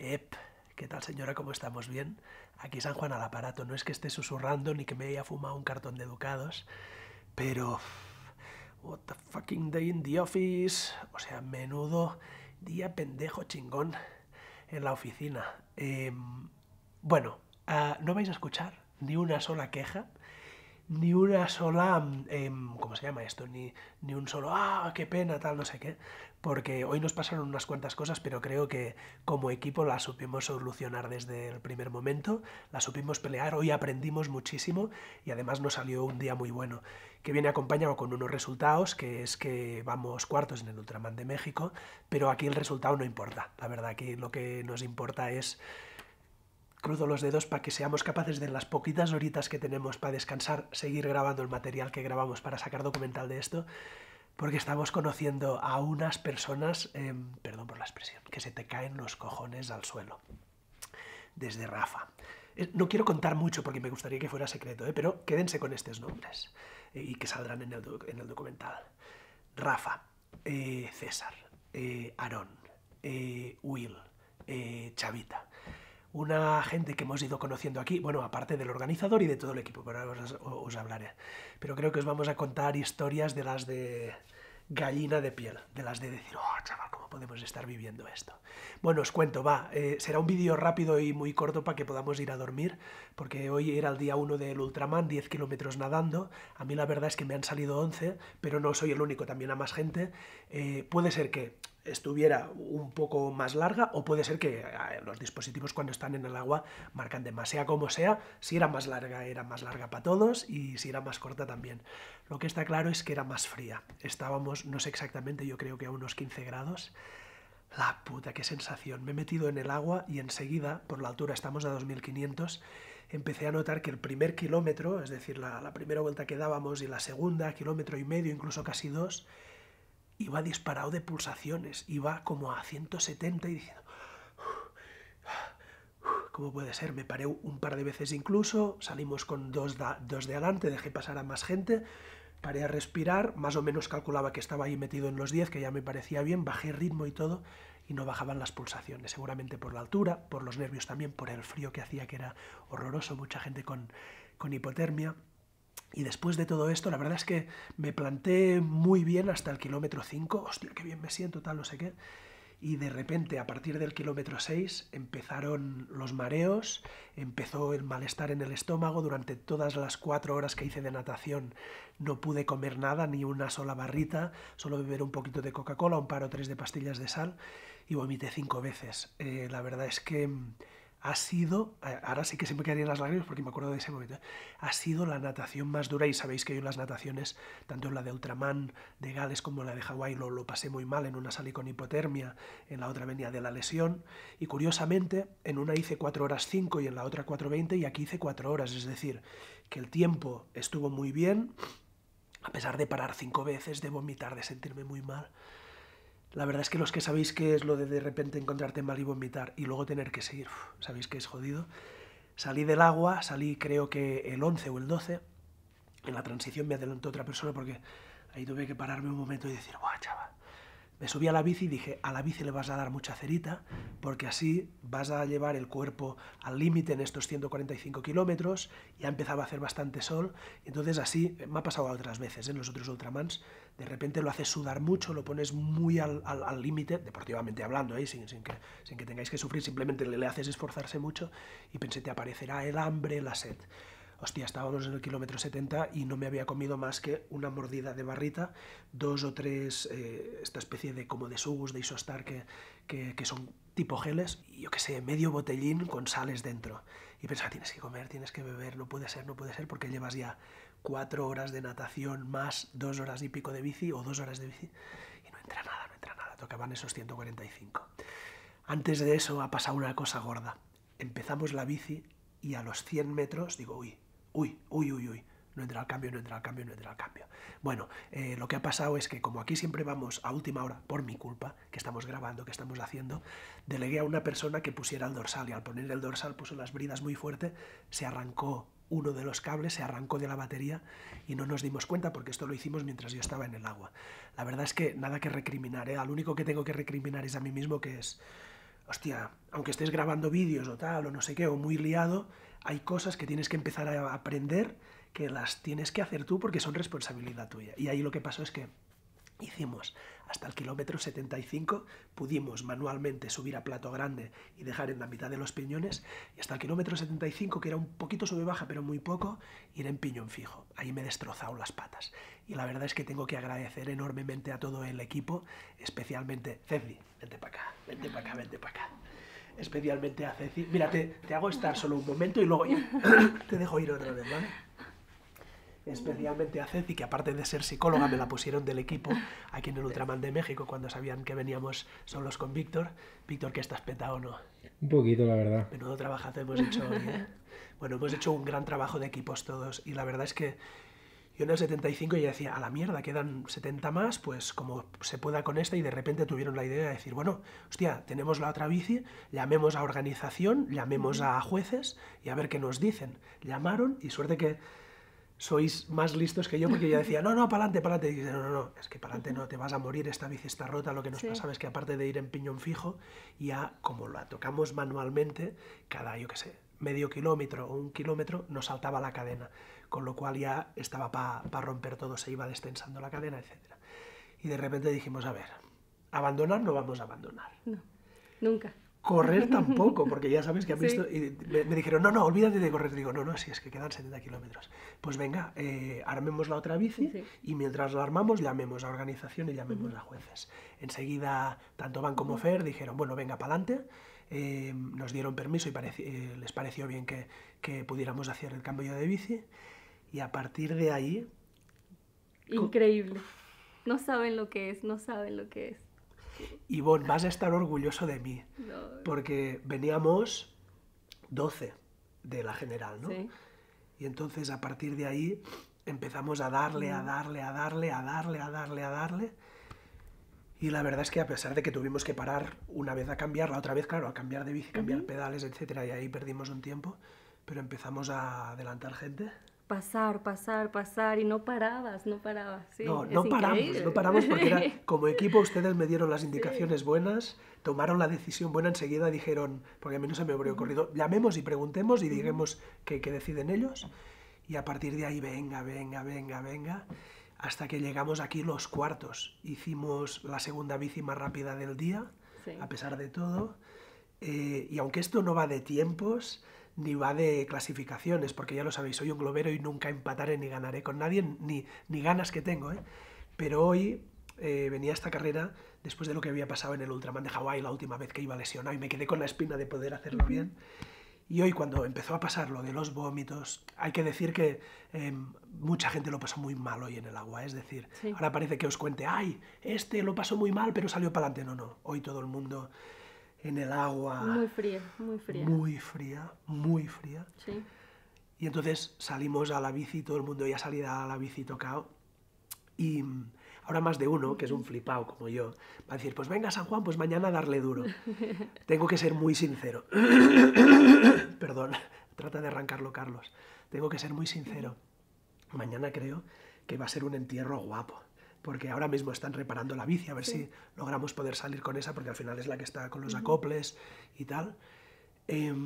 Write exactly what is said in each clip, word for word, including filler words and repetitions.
Ep, ¿qué tal señora? ¿Cómo estamos? ¿Bien? Aquí San Juan al aparato. No es que esté susurrando ni que me haya fumado un cartón de ducados, pero... What the fucking day in the office. O sea, menudo día pendejo chingón en la oficina. Eh, bueno, uh, no vais a escuchar ni una sola queja, ni una sola, eh, ¿cómo se llama esto? Ni, ni un solo, ah, qué pena, tal, no sé qué. Porque hoy nos pasaron unas cuantas cosas, pero creo que como equipo las supimos solucionar desde el primer momento, las supimos pelear, hoy aprendimos muchísimo y además nos salió un día muy bueno, que viene acompañado con unos resultados, que es que vamos cuartos en el Ultraman de México, pero aquí el resultado no importa. La verdad, aquí lo que nos importa es cruzo los dedos para que seamos capaces de en las poquitas horitas que tenemos para descansar, seguir grabando el material que grabamos para sacar documental de esto, porque estamos conociendo a unas personas, eh, perdón por la expresión, que se te caen los cojones al suelo. Desde Rafa. Eh, no quiero contar mucho porque me gustaría que fuera secreto, ¿eh? Pero quédense con estos nombres eh, y que saldrán en el, en el documental. Rafa, eh, César, eh, Aarón, eh, Will, eh, Chavita. Una gente que hemos ido conociendo aquí, bueno, aparte del organizador y de todo el equipo, pero ahora os, os hablaré. Pero creo que os vamos a contar historias de las de gallina de piel, de las de decir, oh, chaval, ¿cómo podemos estar viviendo esto? Bueno, os cuento, va, eh, será un vídeo rápido y muy corto para que podamos ir a dormir, porque hoy era el día uno del Ultraman, diez kilómetros nadando. A mí la verdad es que me han salido once, pero no soy el único, también a más gente. Eh, puede ser que estuviera un poco más larga o puede ser que los dispositivos cuando están en el agua marcan de más, sea como sea, si era más larga era más larga para todos y si era más corta también. Lo que está claro es que era más fría, estábamos, no sé exactamente, yo creo que a unos quince grados. La puta, qué sensación, me he metido en el agua y enseguida, por la altura estamos a dos mil quinientos, empecé a notar que el primer kilómetro, es decir, la, la primera vuelta que dábamos y la segunda, kilómetro y medio, incluso casi dos, iba disparado de pulsaciones, iba como a ciento setenta y diciendo, ¿cómo puede ser? Me paré un par de veces incluso, salimos con dos, da, dos de adelante, dejé pasar a más gente, paré a respirar, más o menos calculaba que estaba ahí metido en los diez, que ya me parecía bien, bajé ritmo y todo, y no bajaban las pulsaciones, seguramente por la altura, por los nervios también, por el frío que hacía, que era horroroso, mucha gente con, con hipotermia. Y después de todo esto, la verdad es que me planté muy bien hasta el kilómetro cinco, hostia, qué bien me siento, tal, no sé qué. Y de repente, a partir del kilómetro seis, empezaron los mareos, empezó el malestar en el estómago. Durante todas las cuatro horas que hice de natación no pude comer nada, ni una sola barrita, solo beber un poquito de Coca-Cola, un par o tres de pastillas de sal, y vomité cinco veces. Eh, la verdad es que ha sido, ahora sí que se me quedarían las lágrimas porque me acuerdo de ese momento, ha sido la natación más dura y sabéis que yo en las nataciones, tanto en la de Ultraman de Gales como en la de Hawái, lo, lo pasé muy mal, en una salí con hipotermia, en la otra venía de la lesión y curiosamente en una hice cuatro horas cinco y en la otra cuatro veinte y aquí hice cuatro horas, es decir, que el tiempo estuvo muy bien, a pesar de parar cinco veces, de vomitar, de sentirme muy mal. La verdad es que los que sabéis qué es lo de de repente encontrarte mal y vomitar y luego tener que seguir, uf, sabéis que es jodido. Salí del agua, salí creo que el once o el doce. En la transición me adelantó otra persona porque ahí tuve que pararme un momento y decir, ¡buah, chaval! Me subí a la bici y dije, a la bici le vas a dar mucha cerita, porque así vas a llevar el cuerpo al límite en estos ciento cuarenta y cinco kilómetros, ya empezaba a hacer bastante sol, y entonces así, me ha pasado otras veces en los otros Ultramans, de repente lo haces sudar mucho, lo pones muy al límite, deportivamente hablando, ¿eh? sin, sin, que, sin que tengáis que sufrir, simplemente le, le haces esforzarse mucho, y pensé, te aparecerá el hambre, la sed. Hostia, estábamos en el kilómetro setenta y no me había comido más que una mordida de barrita, dos o tres, eh, esta especie de como de sugus, de isostar, que, que, que son tipo geles, y yo qué sé, medio botellín con sales dentro. Y pensaba, tienes que comer, tienes que beber, no puede ser, no puede ser, porque llevas ya cuatro horas de natación más dos horas y pico de bici, o dos horas de bici, y no entra nada, no entra nada, tocaban esos ciento cuarenta y cinco. Antes de eso ha pasado una cosa gorda. Empezamos la bici y a los cien metros digo, uy, uy, uy, uy, uy, no entra al cambio, no entra al cambio, no entra al cambio. Bueno, eh, lo que ha pasado es que como aquí siempre vamos a última hora, por mi culpa, que estamos grabando, que estamos haciendo, delegué a una persona que pusiera el dorsal y al poner el dorsal puso las bridas muy fuerte, se arrancó uno de los cables, se arrancó de la batería y no nos dimos cuenta porque esto lo hicimos mientras yo estaba en el agua. La verdad es que nada que recriminar, ¿eh? Al único que tengo que recriminar es a mí mismo, que es... hostia, aunque estés grabando vídeos o tal, o no sé qué, o muy liado, hay cosas que tienes que empezar a aprender que las tienes que hacer tú porque son responsabilidad tuya. Y ahí lo que pasó es que hicimos hasta el kilómetro setenta y cinco, pudimos manualmente subir a plato grande y dejar en la mitad de los piñones, y hasta el kilómetro setenta y cinco, que era un poquito sube baja, pero muy poco, ir en piñón fijo. Ahí me he destrozado las patas. Y la verdad es que tengo que agradecer enormemente a todo el equipo, especialmente Ceci, vente para acá, vente para acá, vente para acá. Especialmente a Ceci. Mira, te, te hago estar solo un momento y luego ya te dejo ir otra vez, ¿vale? Especialmente a Ceci, que aparte de ser psicóloga me la pusieron del equipo aquí en el Ultraman de México cuando sabían que veníamos solos con Víctor. Víctor, ¿que estás petado o no? Un poquito, la verdad. Menudo trabajazo hemos hecho hoy, ¿eh? Bueno, hemos hecho un gran trabajo de equipos todos y la verdad es que yo en el setenta y cinco ya decía, a la mierda, quedan setenta más, pues como se pueda con esta, y de repente tuvieron la idea de decir, bueno, hostia, tenemos la otra bici, llamemos a organización, llamemos a jueces y a ver qué nos dicen. Llamaron y suerte que sois más listos que yo, porque yo decía, no, no, pa'lante, pa'lante. Y dice, no, no, no, es que pa'lante no, te vas a morir, esta bici está rota. Lo que nos sí. pasaba es que aparte de ir en piñón fijo, ya como la tocamos manualmente, cada, yo qué sé, medio kilómetro o un kilómetro nos saltaba la cadena, con lo cual ya estaba para pa romper todo, se iba destensando la cadena, etcétera. Y de repente dijimos, a ver, abandonar no vamos a abandonar. No, nunca. Correr tampoco, porque ya sabes que han visto... Sí. Y me, me dijeron, no, no, olvídate de correr. Digo, no, no, si es que quedan setenta kilómetros. Pues venga, eh, armemos la otra bici, sí. y mientras la armamos, llamemos a organización y llamemos uh-huh. a jueces. Enseguida, tanto Van como uh-huh. Fer dijeron, bueno, venga, pa'lante. Eh, nos dieron permiso y pareci eh, les pareció bien que, que pudiéramos hacer el cambio de bici. Y a partir de ahí... Increíble. No saben lo que es, no saben lo que es. Ivonne, vas a estar orgulloso de mí, no. porque veníamos doce de la general, ¿no? Sí. Y entonces a partir de ahí empezamos a darle, a darle, a darle, a darle, a darle, a darle. Y la verdad es que a pesar de que tuvimos que parar una vez a cambiar, la otra vez, claro, a cambiar de bici, cambiar uh-huh. pedales, etcétera, y ahí perdimos un tiempo, pero empezamos a adelantar gente. Pasar, pasar, pasar, y no parabas, no parabas. Sí, no, no paramos, increíble. no paramos porque era, como equipo ustedes me dieron las indicaciones sí. buenas, tomaron la decisión buena, enseguida dijeron, porque a mí no se me habría ocurrido, llamemos y preguntemos y digamos que, que deciden ellos, y a partir de ahí venga, venga, venga, venga, hasta que llegamos aquí los cuartos. Hicimos la segunda bici más rápida del día, sí. a pesar de todo, eh, y aunque esto no va de tiempos, ni va de clasificaciones, porque ya lo sabéis, soy un globero y nunca empataré ni ganaré con nadie, ni, ni ganas que tengo, ¿eh? Pero hoy eh, venía esta carrera después de lo que había pasado en el Ultraman de Hawái, la última vez que iba lesionado, y me quedé con la espina de poder hacerlo uh-huh. bien. Y hoy, cuando empezó a pasar lo de los vómitos, hay que decir que eh, mucha gente lo pasó muy mal hoy en el agua, es decir, sí. ahora parece que os cuente, ay, este lo pasó muy mal, pero salió para adelante. No, no, hoy todo el mundo... en el agua... Muy fría, muy fría. Muy fría, muy fría. Sí. Y entonces salimos a la bici, todo el mundo ya salía a la bici tocado. Y ahora más de uno, que es un flipao como yo, va a decir, pues venga San Juan, pues mañana darle duro. Tengo que ser muy sincero. Perdón, trata de arrancarlo, Carlos. Tengo que ser muy sincero. Mañana creo que va a ser un entierro guapo, porque ahora mismo están reparando la bici, a ver sí. si logramos poder salir con esa, porque al final es la que está con los uh-huh. acoples y tal. Eh,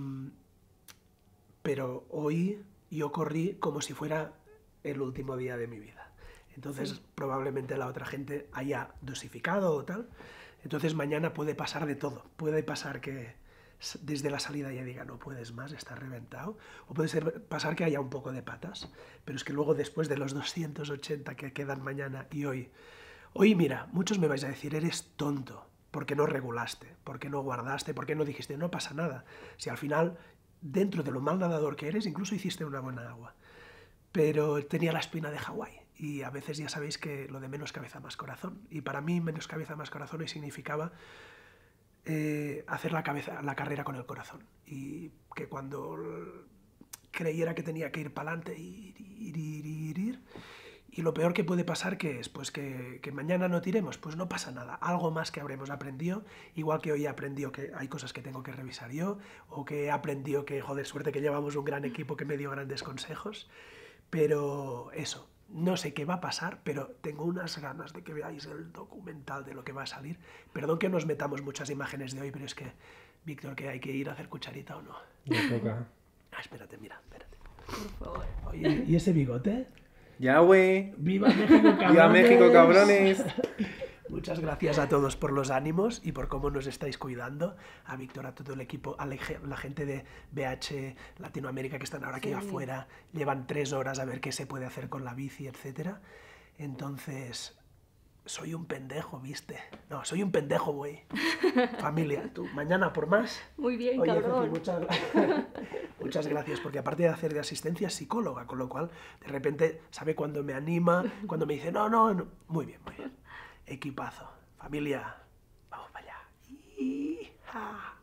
pero hoy yo corrí como si fuera el último día de mi vida. Entonces sí. probablemente la otra gente haya dosificado o tal. Entonces mañana puede pasar de todo. Puede pasar que desde la salida ya diga, no puedes más, estás reventado. O puede ser, pasar que haya un poco de patas. Pero es que luego, después de los doscientos ochenta que quedan mañana y hoy, hoy mira, muchos me vais a decir, eres tonto, porque no regulaste, porque no guardaste, porque no dijiste, no pasa nada. Si al final, dentro de lo mal nadador que eres, incluso hiciste una buena agua. Pero tenía la espina de Hawái. Y a veces ya sabéis que lo de menos cabeza más corazón. Y para mí, menos cabeza más corazón hoy significaba Eh, hacer la, cabeza, la carrera con el corazón, y que cuando creyera que tenía que ir para adelante, ir, ir, ir, ir, ir, y lo peor que puede pasar, ¿qué es? Pues que, que mañana no tiremos, pues no pasa nada, algo más que habremos aprendido, igual que hoy he aprendido que hay cosas que tengo que revisar yo, o que he aprendido que, joder, suerte que llevamos un gran equipo que me dio grandes consejos, pero eso. No sé qué va a pasar, pero tengo unas ganas de que veáis el documental de lo que va a salir. Perdón que nos metamos muchas imágenes de hoy, pero es que Víctor, que hay que ir a hacer cucharita o no. Ya toca. Ah, espérate, mira, espérate. Por favor. Oye, ¿y ese bigote? Ya, güey. ¡Viva México, cabrones! ¡Viva México, cabrones! Muchas gracias a todos por los ánimos y por cómo nos estáis cuidando. A Víctor, a todo el equipo, a la gente de B H Latinoamérica que están ahora aquí Sí. afuera. Llevan tres horas a ver qué se puede hacer con la bici, etcétera. Entonces, soy un pendejo, ¿viste? No, soy un pendejo, güey. Familia, tú, mañana por más. Muy bien, Oye, cabrón. Ceci, muchas, gra- muchas gracias, porque aparte de hacer de asistencia, es psicóloga, con lo cual, de repente, sabe cuando me anima, cuando me dice, no, no, no. Muy bien, muy bien. Equipazo. Familia, vamos para allá. Hija.